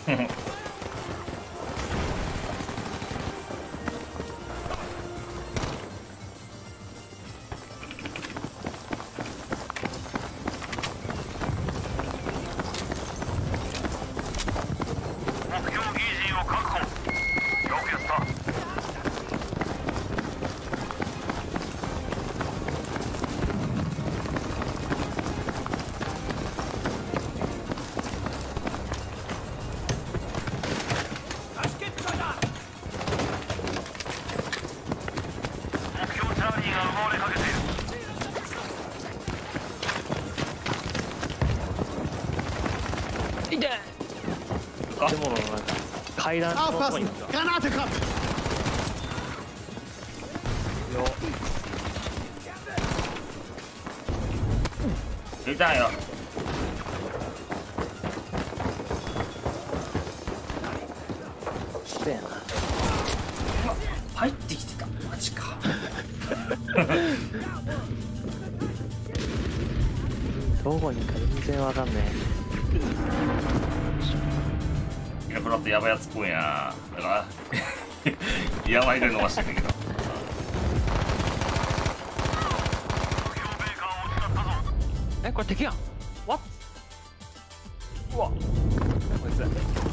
建物のなんか階段のとこにいた。よ。 出たよ。 せやな。 入ってきてた。マジか。 どこにか全然わかんねいや、この後やばいやつっぽいな。だからやばいで伸ばしてんだけど。 え。これ敵やん。What？ うわ。こいつ。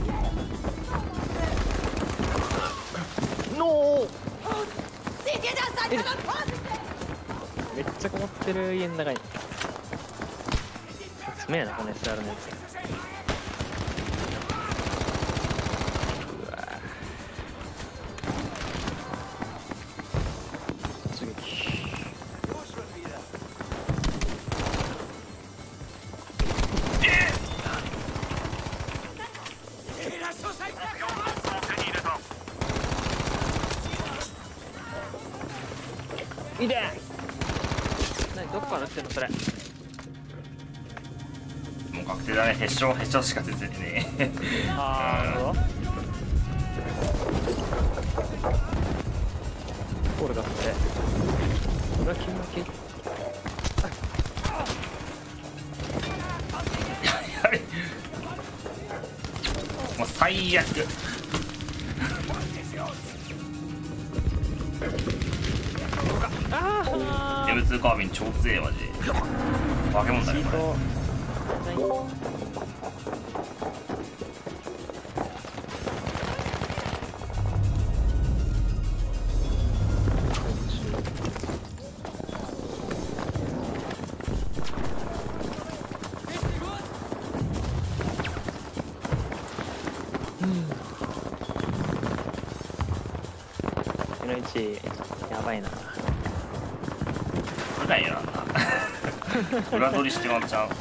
ノー。めっちゃこもってる家の中に。詰めやなこの SR のやつ。うわ。突撃。いで。何どこから撃ってんのそれ。 もう確定だね。へっしょしか出てねえ。 ああ。ゴールがあって。これは金巻き。 やべ。もう最悪。M2 カービン超強えマジ。化け物だねこれ。 N1 やばいな。 普段やらんな。裏取りしてまっちゃう。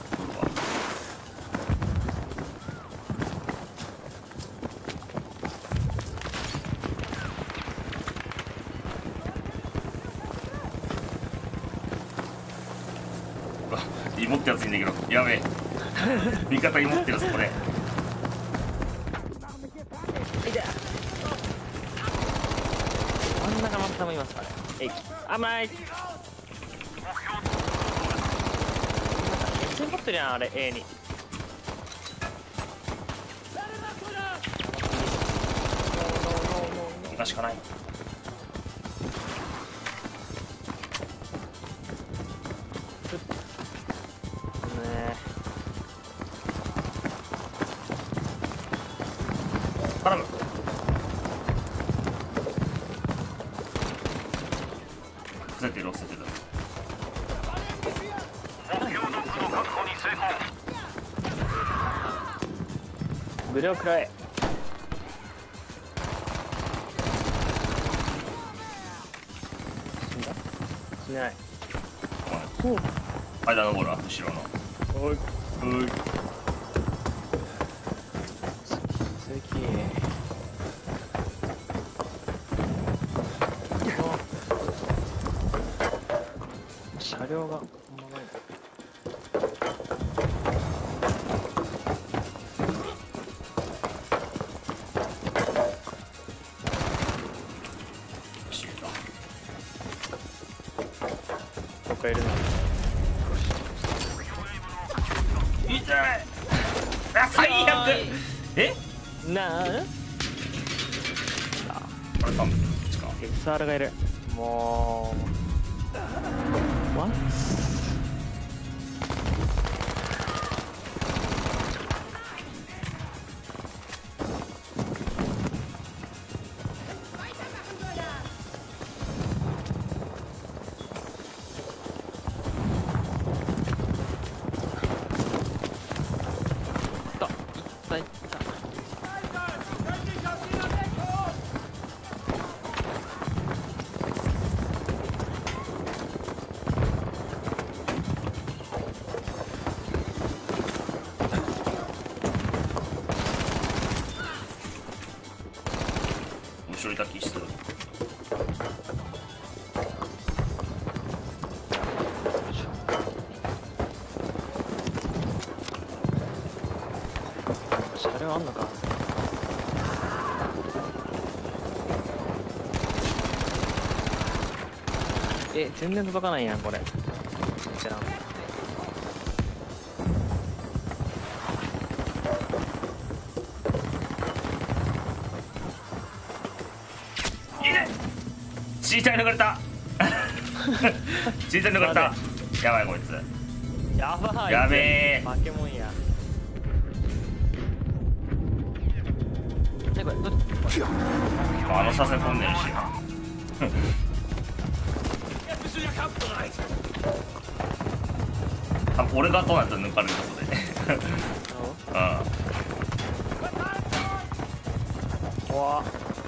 芋ってやついいんだけど、やべえ。味方芋ってるそこで。 真ん中の頭もいますから。駅。甘い。全部持ってるやんあれ A に。 今しかない。絡む。伏せてる伏せてる。 ブレを食らえ。死んだ？死んでない。 間登るわ後ろの。 おいおい。 車両がどっかいるな。 痛い。あ、最悪。え？ なあ。 これ多分こっちか。 SR がいる。もう What？ いった。 後ろいた気する。 車両あんのか。全然届かないやんこれ。じゃあ小さい抜かれた小さい抜かれた。やばいこいつ。 やばい。 やべえ。 化け物や。これどっち。 あの車線飛んでるし多分俺がどうなったら抜かれることでうわ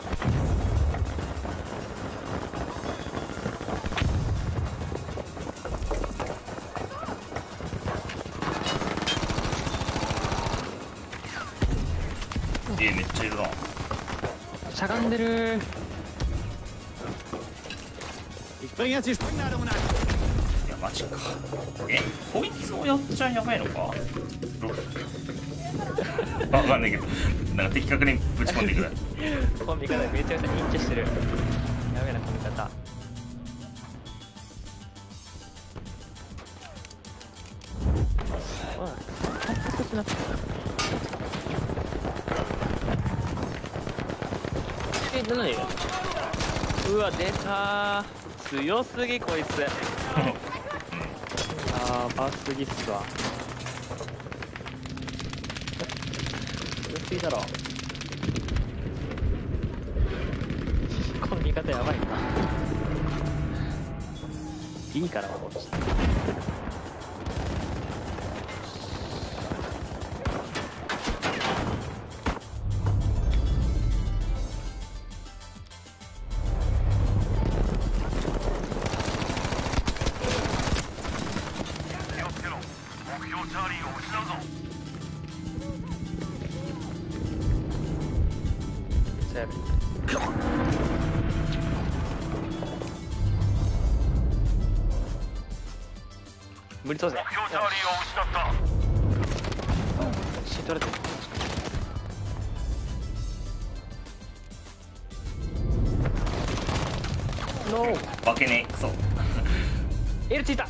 めっちゃいるな。 しゃがんでる。 いやマジか。こいつもやっちゃやばいのか。わかんないけどなんか的確にぶち込んでくる。 コンビ方めちゃめちゃインチェしてる。やべえなコンビ方。少しなって何。うわ出たー。強すぎこいつ。やばすぎっすわ。強すぎだろ。この味方やばいな。いいから落ちて。無理そうぜ。死取れてる。ノー。 化けねえクソ。 L ついた。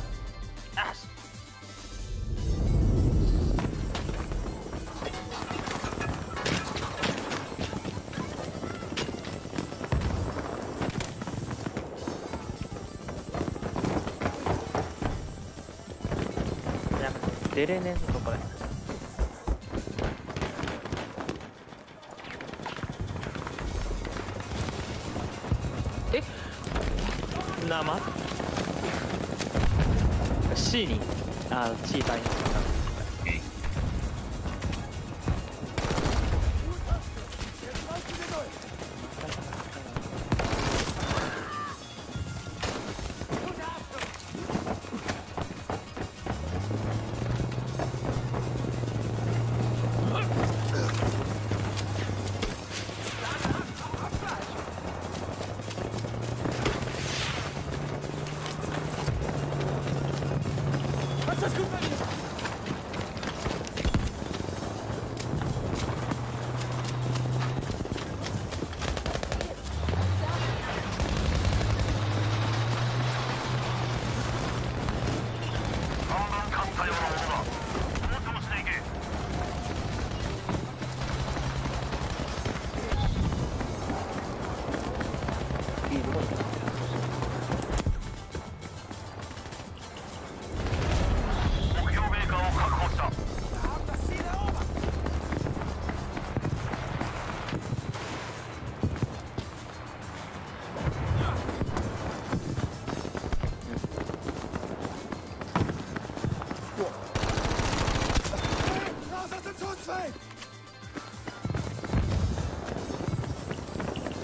出れねえぞこれ。生 C にC 対に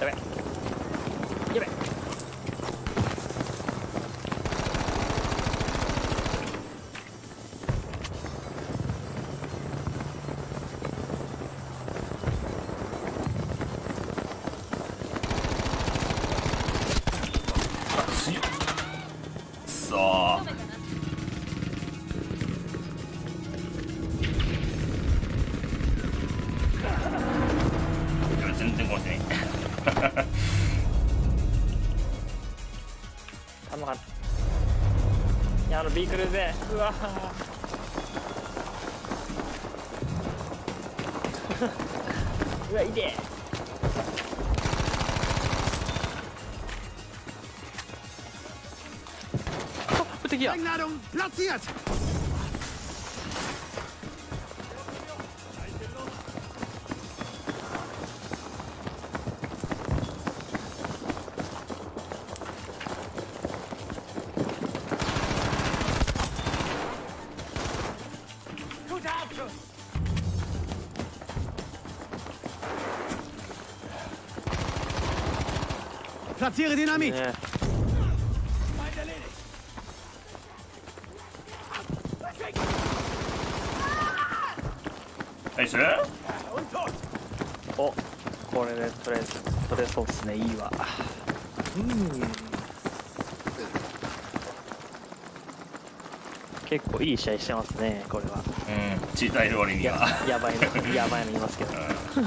べやべ。 強っ。くそー。全然殺せねえ。 弾がいやビークルでうわうわいで無敵や。 Sprengladung platziert! Guter Abschuss! Platziere Dynamit! ねナイス。 おこれで取れそうっすね。いいわ。結構いい試合してますねこれは。 チーターいる割には。 やばいの言いますけど。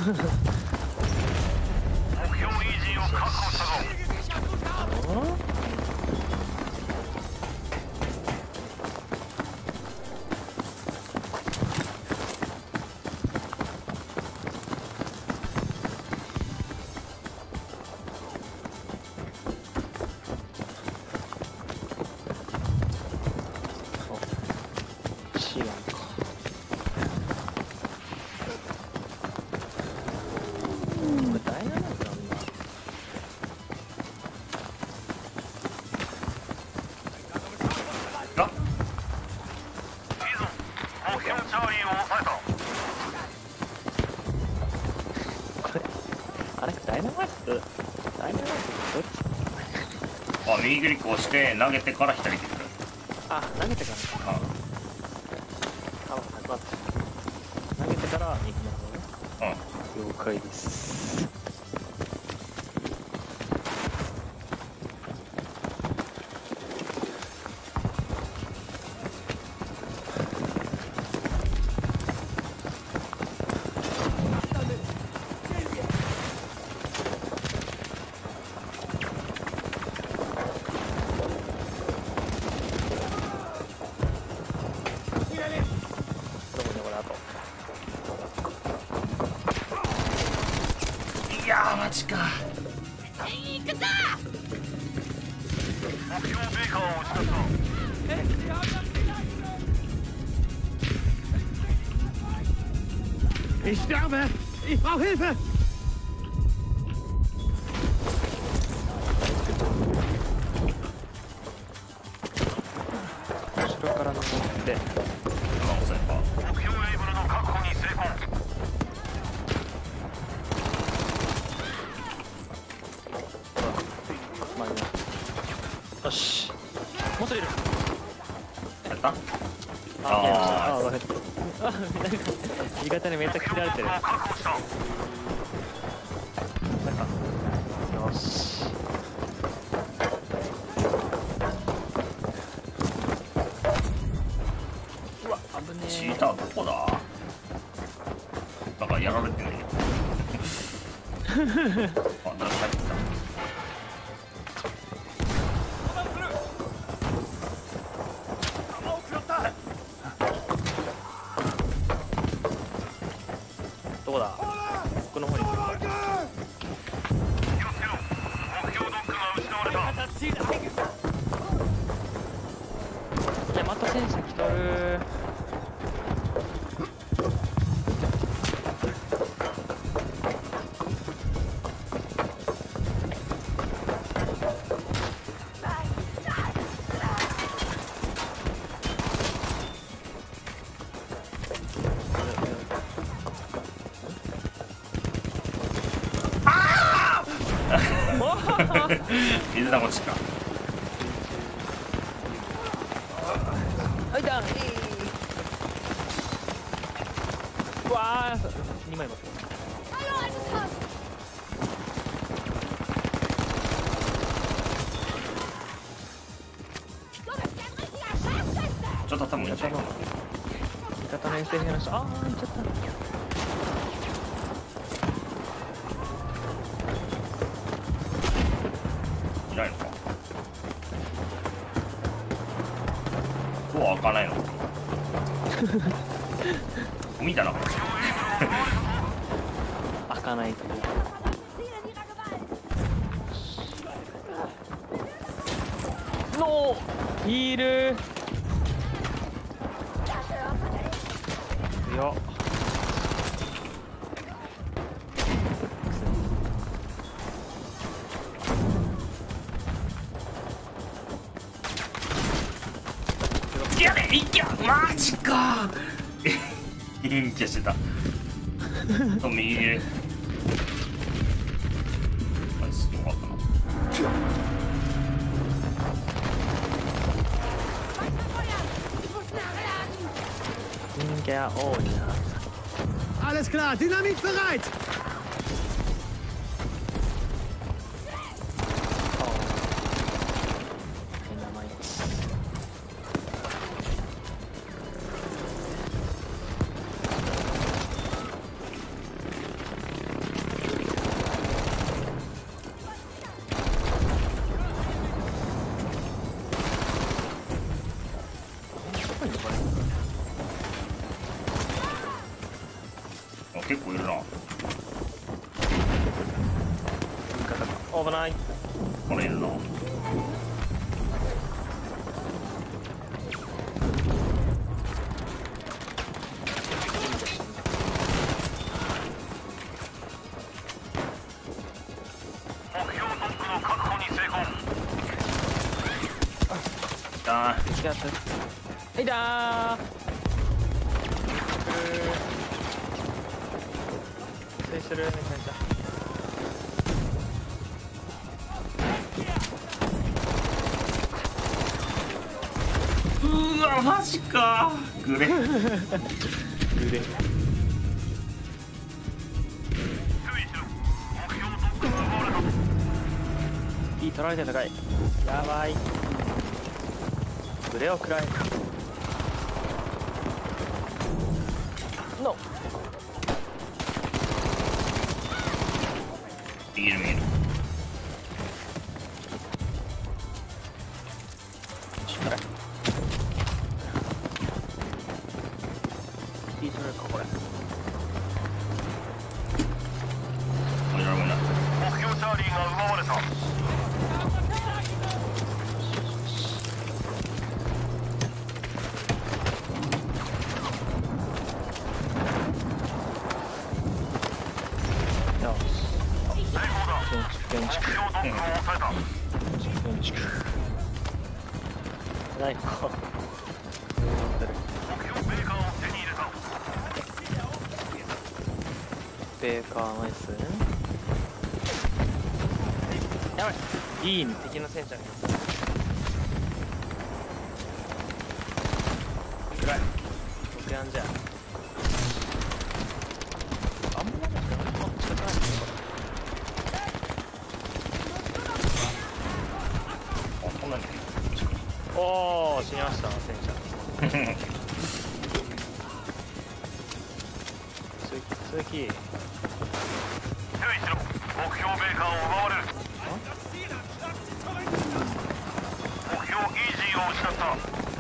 シガンか。これダイナなんだろうな。 あ、 これあれダイナマイトどっち？ あ、右クリック押して投げてから左クリック。 あ投げてからか。あ待って投げてから右の方ね。了解です。どこねこれあと。 いやーマジか。 Ich sterbe! Ich brauche Hilfe! 後ろから登って今押さえば。 まあいいな。よしもうすぐいる。 やった。 あごめん。あなんか味方にめっちゃ切られてる。なんかよし。うわ危ねえ。 チーターどこだ。なんかやられてね。あ、なんか入ってきた。 どこだ。奥の方に来るか。いやまた戦車来とる。 水だこっちか。 はいだうわー2枚持ってる。 ちょっと多分いいんじゃないかな。 味方の遠征兵の人、あー行っちゃった。 いないのか。ドア開かないの。見たな。 開かないと。ノーヒール強っ。 いやね、いやマジか。陰キャしてた。と右で。ナイス、よかったな。 陰キャ多いな。 Alles klar, Dynamit bereit! あ、結構いるな。 危ない。 これいるな。 はいだー。制してるめちゃめちゃ。 うーわ、マジか。グレ。 グレ。いい取られてる高い。やばい。グレを食らえ。ノー。 見える見える。 いい取れるかこれ。 これだろうな。 目標チャーリーが奪われた。 建築ないか。ベーカーナイス。やばい。いいね、敵の戦車がいます。暗い。僕やんじゃ。あんまり近くないですねこれ。おお、死にました戦車。鈴木。 注意しろ。目標メーカーを奪われる。目標イージーを失った。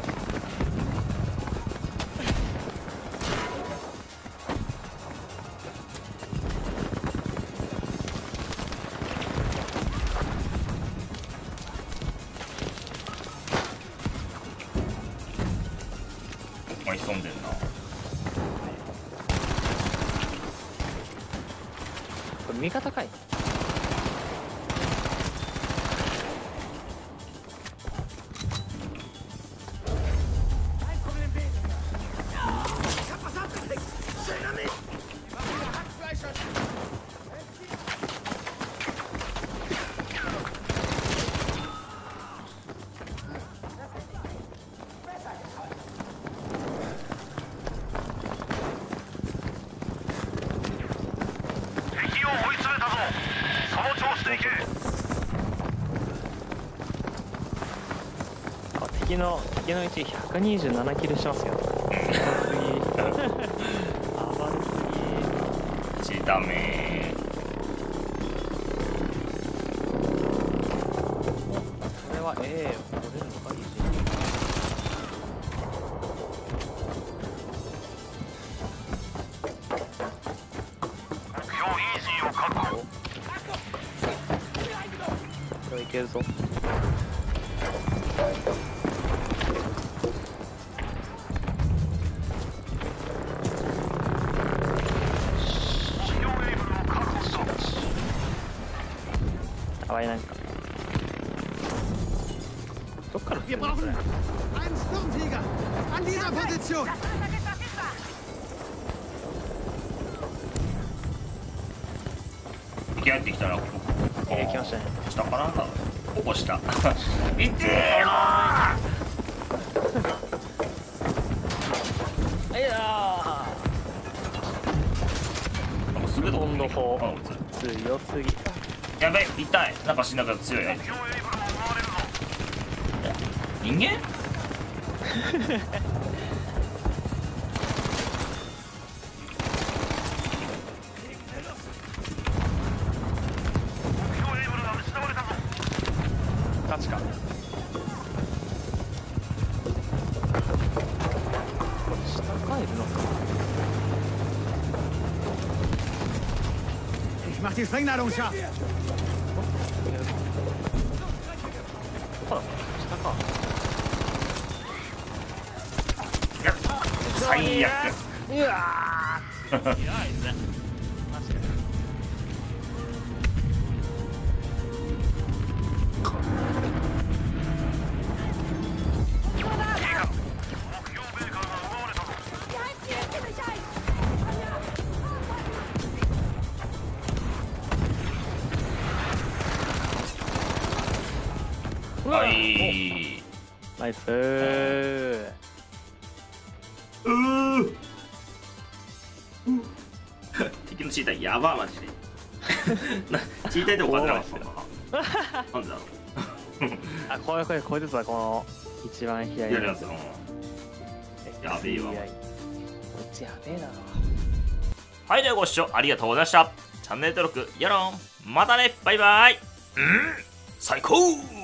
潜んでんな。 これ味方かい。 あ、敵のうち127キルしてますよ。暴れすぎ。 ダメ。 これは取れるのか、いいし。これいけるぞ。あわいなんか。どっから来て Wir るのこ brauchen れ。 einen Sturmtiger! An dieser Position! 敵入ってきたらここ。 来ましたね。 下かな。ほぼ下。見てーよいやー。なんかすぐとこ今度砲あ強すぎ。 やべ、痛い。なんか死んだけど強いやつ。人間確か。下帰るのか。 Ich mach die Sprengladung scharf! ほら、下か。 最悪。 うわー。強いね。確かに。 はい。 ナイスー。 敵のチーターやばマジで。チーターでも勝てなかった。なんでだろう。 あ、これですわ、この一番左やるやつの。やべえわ。 こっちやべえだろ。 はい、ではご視聴ありがとうございました。チャンネル登録よろん。またね、バイバイ。最高。